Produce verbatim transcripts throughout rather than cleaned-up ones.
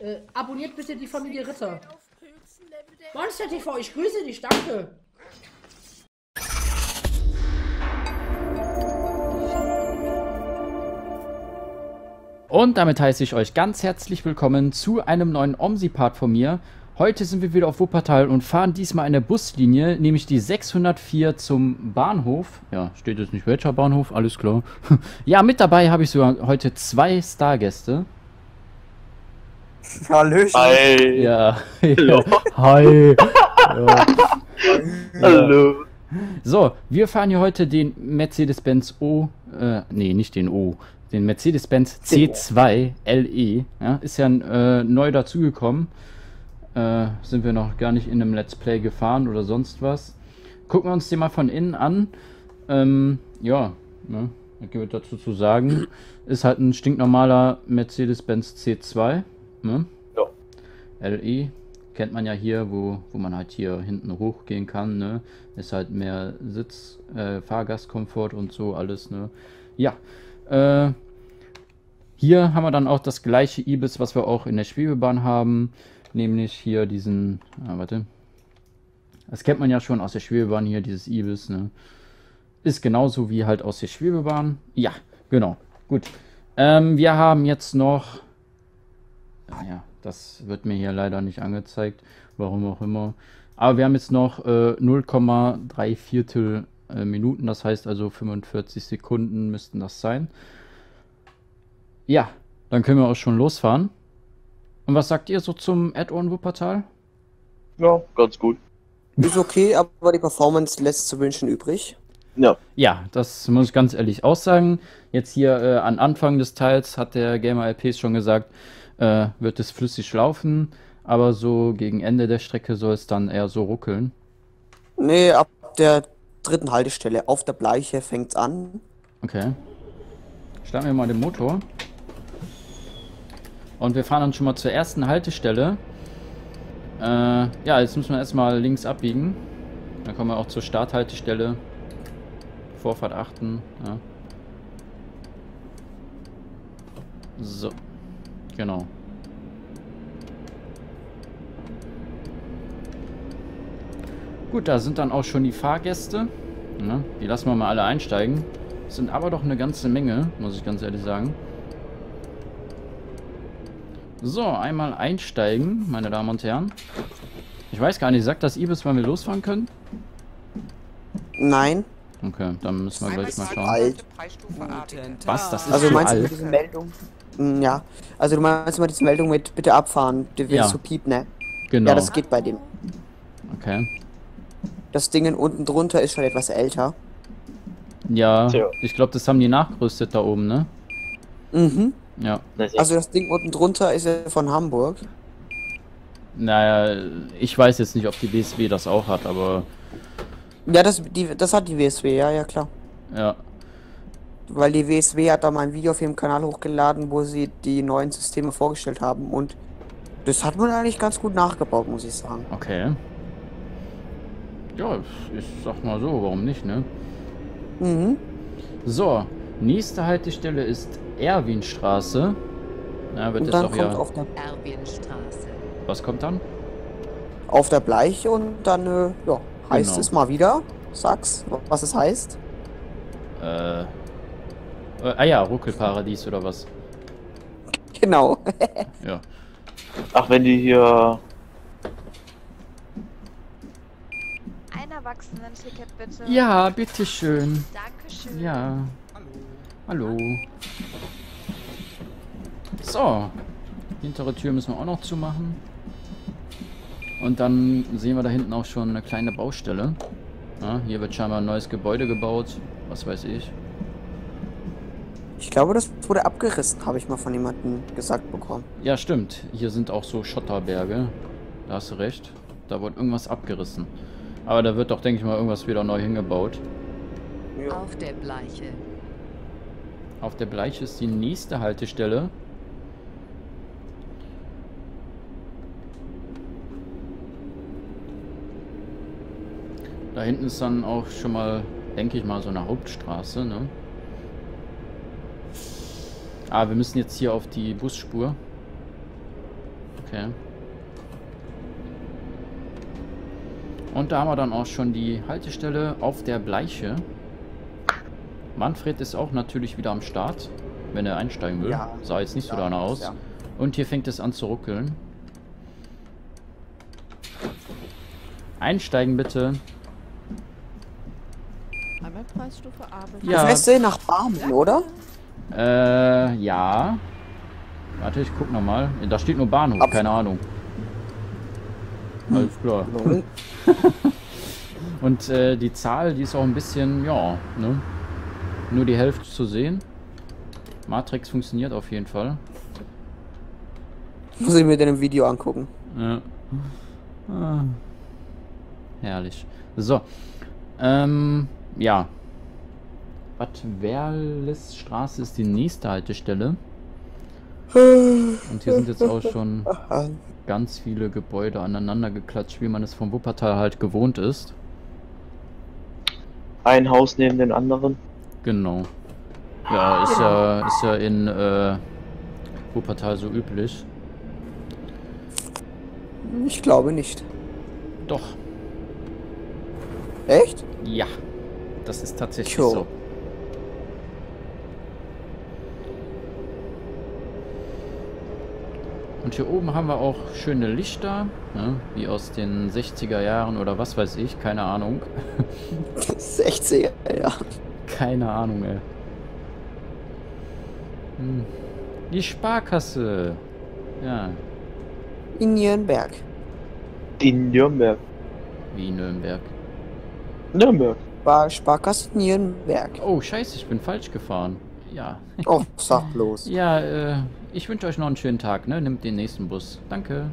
Äh, abonniert bitte die Familie Ritter. Monster T V, ich grüße dich, danke. Und damit heiße ich euch ganz herzlich willkommen zu einem neuen OMSI-Part von mir. Heute sind wir wieder auf Wuppertal und fahren diesmal eine Buslinie, nämlich die sechshundertvier zum Bahnhof. Ja, steht jetzt nicht welcher Bahnhof, alles klar. Ja, mit dabei habe ich sogar heute zwei Stargäste. Hallöchen. Hi. Ja. Hallo. Hi. Ja. Hallo. So, wir fahren hier heute den Mercedes-Benz O, äh, nee, nicht den O, den Mercedes-Benz C zwei L E. Ja, ist ja äh, neu dazugekommen. Äh, sind wir noch gar nicht in einem Let's Play gefahren oder sonst was. Gucken wir uns den mal von innen an. Ähm, ja, ne, was gibt es dazu zu sagen? Ist halt ein stinknormaler Mercedes-Benz C zwei. Ne? Ja. L E. Kennt man ja hier, wo, wo man halt hier hinten hochgehen kann, ne? Ist halt mehr Sitz, äh, Fahrgastkomfort und so alles, ne? Ja. Äh, hier haben wir dann auch das gleiche Ibis, was wir auch in der Schwebebahn haben. Nämlich hier diesen, ah, warte. Das kennt man ja schon aus der Schwebebahn hier, dieses Ibis, ne? Ist genauso wie halt aus der Schwebebahn. Ja, genau. Gut. Ähm, wir haben jetzt noch, ja, das wird mir hier leider nicht angezeigt, warum auch immer. Aber wir haben jetzt noch äh, null Komma drei Viertel äh, Minuten, das heißt also fünfundvierzig Sekunden müssten das sein. Ja, dann können wir auch schon losfahren. Und was sagt ihr so zum Add-on Wuppertal? Ja, ganz gut. Ist okay, aber die Performance lässt zu wünschen übrig. Ja. Ja, das muss ich ganz ehrlich auch sagen. Jetzt hier äh, an Anfang des Teils hat der Gamer L P schon gesagt, äh, wird es flüssig laufen, aber so gegen Ende der Strecke soll es dann eher so ruckeln. Nee, ab der dritten Haltestelle auf der Bleiche fängt's an. Okay. Starten wir mal den Motor. Und wir fahren dann schon mal zur ersten Haltestelle. Äh, ja, jetzt müssen wir erstmal links abbiegen. Dann kommen wir auch zur Starthaltestelle. Vorfahrt achten. Ja. So. Genau. Gut, da sind dann auch schon die Fahrgäste. Ja, die lassen wir mal alle einsteigen. Sind aber doch eine ganze Menge, muss ich ganz ehrlich sagen. So, einmal einsteigen, meine Damen und Herren. Ich weiß gar nicht, sagt das Ibis, wann wir losfahren können? Nein. Okay, dann müssen wir gleich mal schauen. Alt. Was? Das ist Also zu meinst du alt? mit dieser Meldung? Hm, ja. Also du meinst mal diese Meldung mit bitte abfahren, du willst Ja. so piep, ne? Genau. Ja, das geht bei dem. Okay. Das Ding unten drunter ist schon etwas älter. Ja, Tja. ich glaube, das haben die nachgerüstet da oben, ne? Mhm. Ja. Also das Ding unten drunter ist ja von Hamburg. Naja, ich weiß jetzt nicht, ob die B S W das auch hat, aber Ja, das, die, das hat die W S W, ja, ja klar. ja. Weil die W S W hat da mal ein Video auf ihrem Kanal hochgeladen, wo sie die neuen Systeme vorgestellt haben und das hat man eigentlich ganz gut nachgebaut, muss ich sagen. Okay. Ja, ich sag mal so, warum nicht, ne? Mhm. So, nächste Haltestelle ist Erwinstraße. Na, wird Und jetzt dann auch kommt ja. auf der, Erwinstraße. Was kommt dann? auf der Bleiche und dann, äh, ja, heißt Genau. es mal wieder. Sag's, was es heißt. Äh, äh. Ah ja, Ruckelparadies oder was? Genau. Ja. Ach, wenn die hier... Ein Erwachsenen-Ticket bitte. Ja, bitteschön. Dankeschön. Ja. Hallo. So. Hintere Tür müssen wir auch noch zumachen. Und dann sehen wir da hinten auch schon eine kleine Baustelle. Ja, hier wird scheinbar ein neues Gebäude gebaut. Was weiß ich. Ich glaube, das wurde abgerissen, habe ich mal von jemandem gesagt bekommen. Ja, stimmt. Hier sind auch so Schotterberge. Da hast du recht. Da wurde irgendwas abgerissen. Aber da wird doch, denke ich mal, irgendwas wieder neu hingebaut. Ja. Auf der Bleiche. Auf der Bleiche ist die nächste Haltestelle. Da hinten ist dann auch schon mal, denke ich mal, so eine Hauptstraße, ne? Ah, wir müssen jetzt hier auf die Busspur. Okay. Und da haben wir dann auch schon die Haltestelle auf der Bleiche. Manfred ist auch natürlich wieder am Start, wenn er einsteigen will. Ja. Sah jetzt nicht so Ja, danach aus. ja. Und hier fängt es an zu ruckeln. Einsteigen bitte. Einmal Preisstufe A. bitte. Ja. Du fährst eh nach Barmen, oder? Äh, ja. Warte, ich guck nochmal. Da steht nur Bahnhof, Ab- keine Ahnung. Alles klar. Lol. Und äh, die Zahl, die ist auch ein bisschen, ja, ne? Nur die Hälfte zu sehen. Matrix funktioniert auf jeden Fall. Muss ich mir den im Video angucken. Ja. Ah. Herrlich. So. Ähm, ja. Bad Werlesstraße ist die nächste Haltestelle. Und hier sind jetzt auch schon ganz viele Gebäude aneinander geklatscht, wie man es vom Wuppertal halt gewohnt ist. Ein Haus neben den anderen. Genau. Ja, ist ja, ist ja in äh, Wuppertal so üblich. Ich glaube nicht. Doch, Echt? ja. Das ist tatsächlich Jo. so. Und hier oben haben wir auch schöne Lichter, ne? Wie aus den sechziger Jahren oder was weiß ich, keine Ahnung. sechziger, ja. Keine Ahnung, ey. Hm. Die Sparkasse. Ja, In Nürnberg. In Nürnberg. wie Nürnberg. Nürnberg. War Sparkasse Nürnberg. Oh, scheiße, ich bin falsch gefahren. Ja. Oh, sag bloß. Ja, äh, ich wünsche euch noch einen schönen Tag, ne? Nimmt den nächsten Bus. Danke.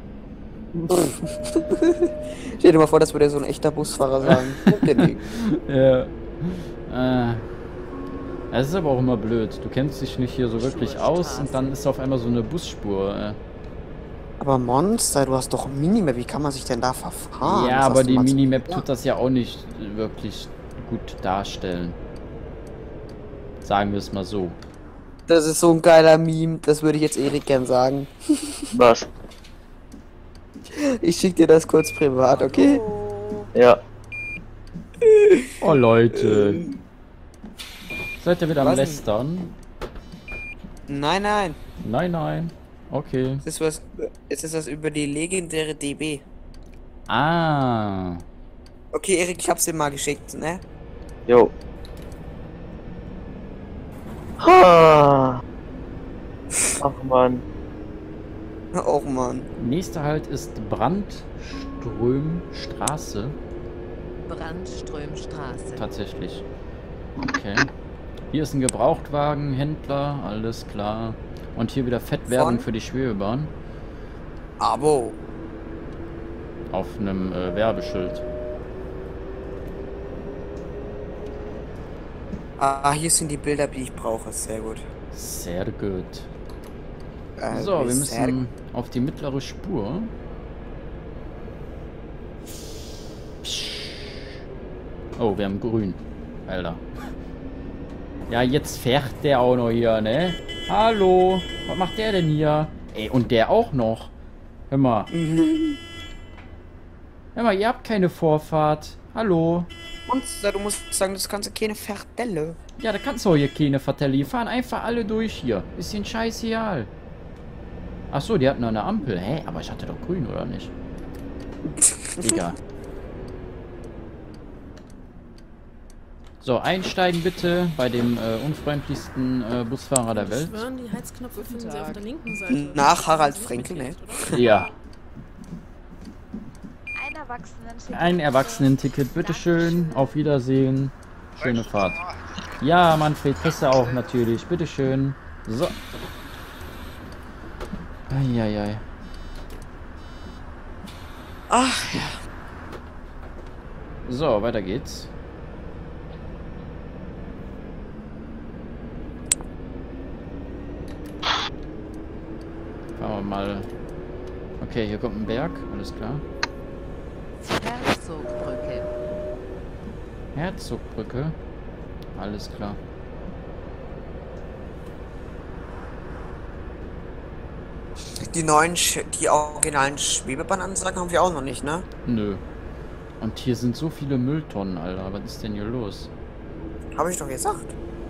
Stell dir mal vor, das würde so ein echter Busfahrer sagen. Nimm den Weg. Ja. Äh. Es ist aber auch immer blöd. Du kennst dich nicht hier so wirklich aus und dann ist auf einmal so eine Busspur. Äh. Aber Monster, du hast doch Minimap. Wie kann man sich denn da verfahren? Ja, Das aber hast du die mal- Minimap Ja. tut das ja auch nicht wirklich gut darstellen. Sagen wir es mal so. Das ist so ein geiler Meme. Das würde ich jetzt Erik gern sagen. Was? Ich schick dir das kurz privat, okay? Ja. Oh Leute. Seid ihr wieder am Was denn? Lästern? Nein, nein. Nein, nein. Okay. Es ist was, es ist was über die legendäre D B. Ah. Okay, Erik, ich hab's dir mal geschickt, ne? Jo. Ha. Ach man. Oh Mann. Nächster Halt ist Brandströmstraße. Brandströmstraße. Tatsächlich. Okay. Hier ist ein Gebrauchtwagenhändler, alles klar. Und hier wieder Fettwerbung Von? für die Schwebebahn. Abo. Auf einem äh, Werbeschild. Ah, hier sind die Bilder, die ich brauche. Sehr gut. Sehr gut. Äh, So, wir sehr müssen auf die mittlere Spur. Oh, wir haben grün. Alter. Ja, jetzt fährt der auch noch hier, ne? Hallo. Was macht der denn hier? Ey, und der auch noch. Hör mal. Hör mal, ihr habt keine Vorfahrt. Hallo. Monster, du musst sagen, das kannst du keine Ferdelle. Ja, da kannst du auch hier keine Vertelle. Die fahren einfach alle durch hier. Bisschen scheißegal. Ach so, die hatten noch eine Ampel. Hä? Aber ich hatte doch grün, oder nicht? Digga. So, einsteigen bitte bei dem äh, unfreundlichsten äh, Busfahrer der Welt. Schwören, die Heizknöpfe finden Sie auf der linken Seite. Nach Harald Frenkel, ne? Ja. Ein Erwachsenen-Ticket. Ein Erwachsenenticket, bitteschön. Auf Wiedersehen. Schöne Fahrt. Ja, Manfred, kriegst du auch natürlich. Bitteschön. So. Eieiei. Ach, ja. So, weiter geht's. Fahren wir mal. Okay, hier kommt ein Berg, alles klar. Herzogbrücke. Herzogbrücke, alles klar. die neuen, Sch die originalen Schwebebahnansagen haben wir auch noch nicht, ne? Nö. Und hier sind so viele Mülltonnen, Alter. Was ist denn hier los? Habe ich doch gesagt.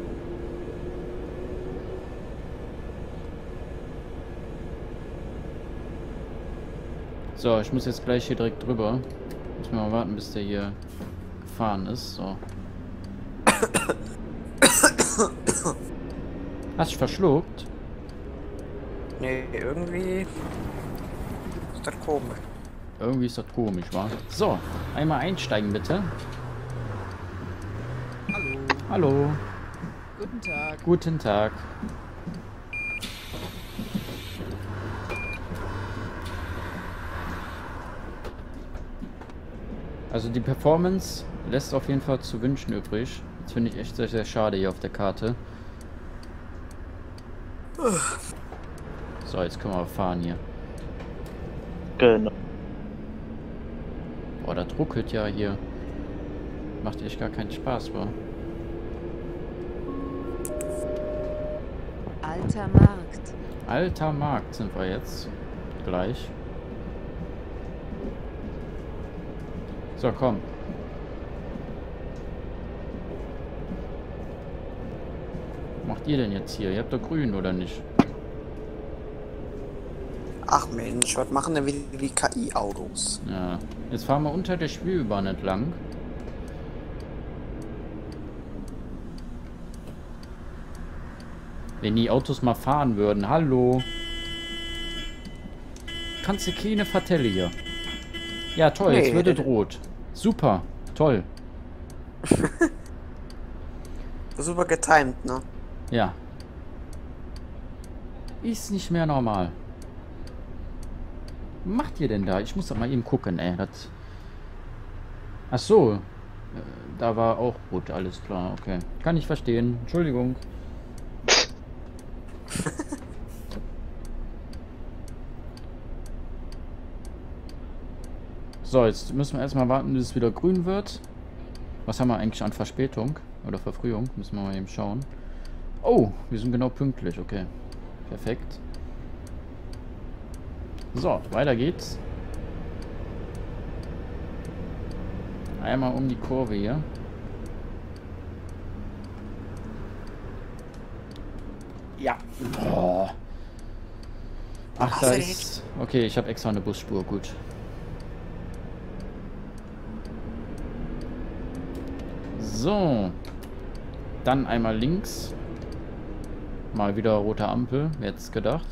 So, ich muss jetzt gleich hier direkt drüber. Muss mal warten, bis der hier gefahren ist. So. Hast du verschluckt? Nee, irgendwie ist das komisch. Irgendwie ist das komisch, wa? So, einmal einsteigen bitte. Hallo. Hallo. Guten Tag. Guten Tag. Also die Performance lässt auf jeden Fall zu wünschen übrig. Das finde ich echt sehr, sehr schade hier auf der Karte. So, jetzt können wir fahren hier. Genau. Boah, das ruckelt ja hier. Macht echt gar keinen Spaß, wa? Alter Markt. Alter Markt sind wir jetzt. Gleich. So, komm. Was macht ihr denn jetzt hier? Ihr habt doch grün, oder nicht? Ach Mensch, was machen denn wieder die K I-Autos? Ja. Jetzt fahren wir unter der Schwebebahn entlang. Wenn die Autos mal fahren würden. Hallo. Kannst du keine Vertelle hier. Ja, toll. Jetzt Nee. wird es rot. Super. Toll. Super getimed, ne? Ja. Ist nicht mehr normal. Was macht ihr denn da? Ich muss doch mal eben gucken, ey. Das... Ach so. Äh, Da war auch rot, alles klar. Okay. Kann ich verstehen. Entschuldigung. So, jetzt müssen wir erstmal warten, bis es wieder grün wird. Was haben wir eigentlich an Verspätung? Oder Verfrühung? Müssen wir mal eben schauen. Oh, wir sind genau pünktlich. Okay. Perfekt. So, weiter geht's. Einmal um die Kurve hier. Ja. Oh. Ach, da ist... Okay, ich habe extra eine Busspur. Gut. So. Dann einmal links. Mal wieder rote Ampel. Wer hätte es gedacht?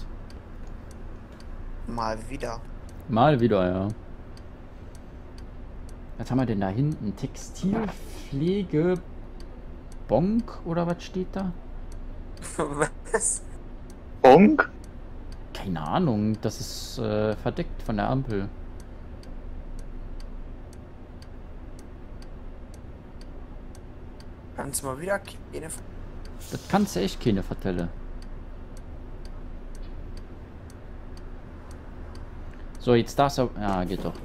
Mal wieder. Mal wieder, ja. Was haben wir denn da hinten? Textilpflege Bonk oder was steht da? Was? Bonk? Keine Ahnung. Das ist äh, verdeckt von der Ampel. Kannst du mal wieder keine... Das kannst du echt keine Vertelle. So, jetzt darfst du... Ja, geht doch.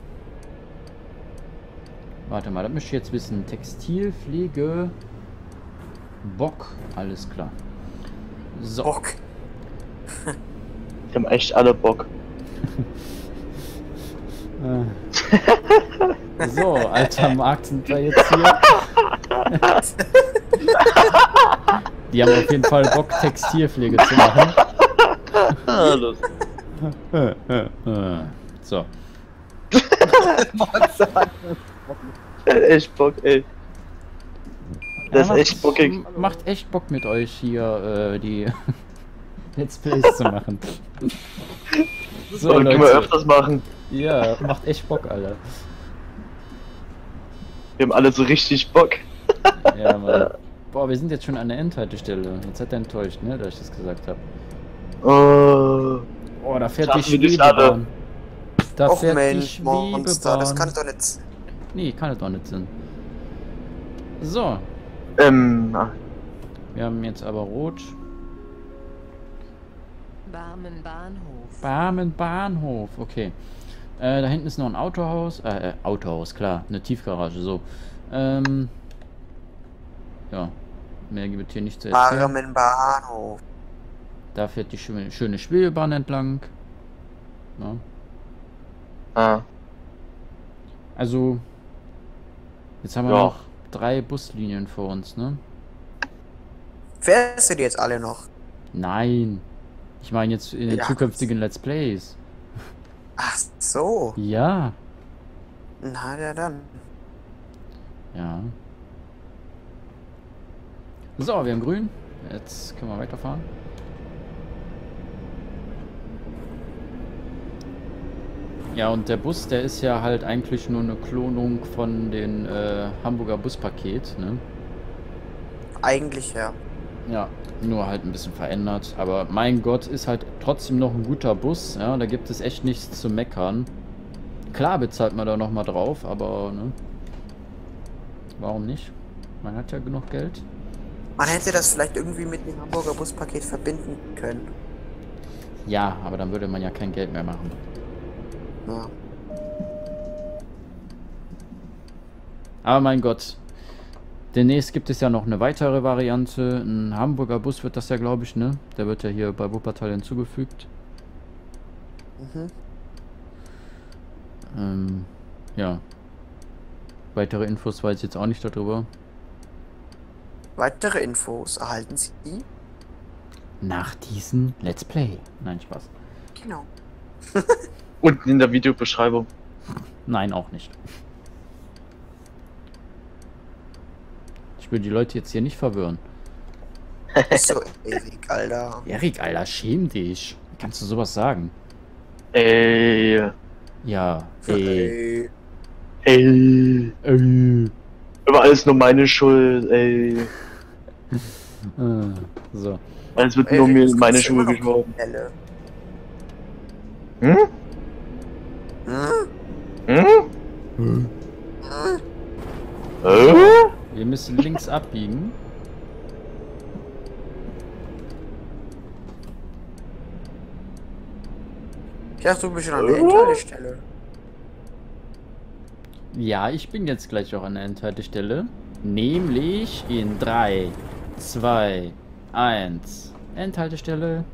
Warte mal, das müsste ich jetzt wissen. Textilpflege Bock. Alles klar. So. Bock. Die haben echt alle Bock. So, alter Markt sind wir jetzt hier. Die haben auf jeden Fall Bock, Textilpflege zu machen. Alles. So. Echt Bock, ey. Das Ja, ist echt bockig. macht, macht echt Bock mit euch hier äh, die Let's Plays zu machen. So, So, können wir öfters machen. Ja, macht echt Bock, Alter. Wir haben alle so richtig Bock. Ja, Mann. Boah, wir sind jetzt schon an der Endhaltestelle. Jetzt hat er enttäuscht, ne, dass ich das gesagt habe. Oh. Oh, da fährt die Schaffen wir das alle? Schwebebahn. Da Och fährt die Mensch, Monster, das kann Schwebebahn. doch nicht sein. Nee, kann es doch nicht sein. So, Ähm, ach, wir haben jetzt aber rot. Barmen Bahnhof. Barmen Bahnhof, okay. Äh, da hinten ist noch ein Autohaus. Äh, äh, Autohaus, klar. Eine Tiefgarage, so. Ähm. Ja. Mehr gibt es hier nicht zu erzählen. Barmen Bahnhof. Da fährt die schöne, schöne Schwebebahn entlang. Ne? Ah. Also, jetzt haben wir Ja. noch drei Buslinien vor uns, ne? Fährst du die jetzt alle noch? Nein. Ich meine jetzt in den Ja. zukünftigen Let's Plays. Ach so. Ja. Na ja dann. Ja. So, wir haben grün. Jetzt können wir weiterfahren. Ja, und der Bus, der ist ja halt eigentlich nur eine Klonung von den äh, Hamburger Buspaket, ne? Eigentlich ja. Ja, nur halt ein bisschen verändert. Aber mein Gott, ist halt trotzdem noch ein guter Bus. Ja, da gibt es echt nichts zu meckern. Klar bezahlt man da nochmal drauf, aber ne? Warum nicht? Man hat ja genug Geld. Man hätte das vielleicht irgendwie mit dem Hamburger Buspaket verbinden können. Ja, aber dann würde man ja kein Geld mehr machen. Ja. Aber mein Gott. Demnächst gibt es ja noch eine weitere Variante. Ein Hamburger Bus wird das ja, glaube ich, ne? Der wird ja hier bei Wuppertal hinzugefügt. Mhm. Ähm, ja. Weitere Infos weiß ich jetzt auch nicht darüber. Weitere Infos erhalten Sie? Nach diesem Let's Play. Nein, Spaß. Genau. Unten in der Videobeschreibung. Nein, auch nicht. Ich will die Leute jetzt hier nicht verwirren. Ist so ewig, Alter. Erik, Alter, schäm dich. Wie kannst du sowas sagen? Ey. Ja, ey. Ey. Ey. Ey. Aber alles nur meine Schuld, ey. Ah, so. Alles wird Ey, nur mir das meine ist immer Schuld noch geschoben. Helle. Hm? Hm? Hm? Hm? Äh? Wir müssen links abbiegen. Ich dachte, du bist schon an der Endhaltestelle. Ja, ich bin jetzt gleich auch an der Endhaltestelle. Nämlich in drei, zwei, eins. Endhaltestelle.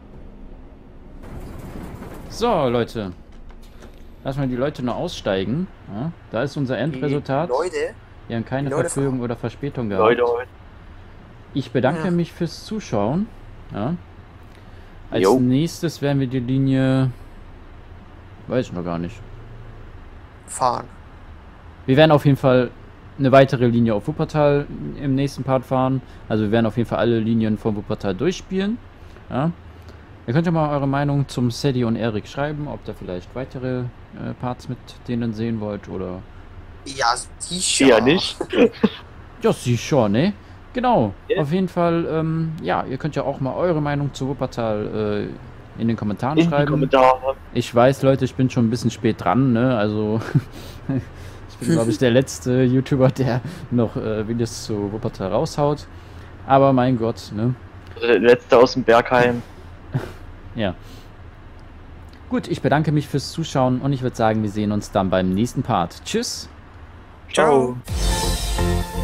So, Leute. Lassen wir die Leute nur aussteigen. Ja, da ist unser Endresultat. Leute, Wir haben keine die Leute Verfügung fahren. oder Verspätung gehabt. Leute, Leute. Ich bedanke Ja. mich fürs Zuschauen. Ja. Als Jo. nächstes werden wir die Linie... Weiß ich noch gar nicht. fahren. Wir werden auf jeden Fall eine weitere Linie auf Wuppertal im nächsten Part fahren. Also wir werden auf jeden Fall alle Linien von Wuppertal durchspielen. Ja. Ihr könnt ja mal eure Meinung zum Sadie und Erik schreiben, ob ihr vielleicht weitere äh, Parts mit denen sehen wollt oder... Ja, sicher. Ja, nicht. Ja, sicher, ne? Genau. Ja. Auf jeden Fall, ähm, ja, ihr könnt ja auch mal eure Meinung zu Wuppertal äh, in den Kommentaren In die schreiben. Kommentare. Ich weiß, Leute, ich bin schon ein bisschen spät dran, ne? Also, ich bin, glaube ich, der letzte YouTuber, der noch äh, Videos zu Wuppertal raushaut. Aber mein Gott, ne? Also der letzte aus dem Bergheim. Ja. Gut, ich bedanke mich fürs Zuschauen und ich würde sagen, wir sehen uns dann beim nächsten Part. Tschüss! Ciao. Ciao.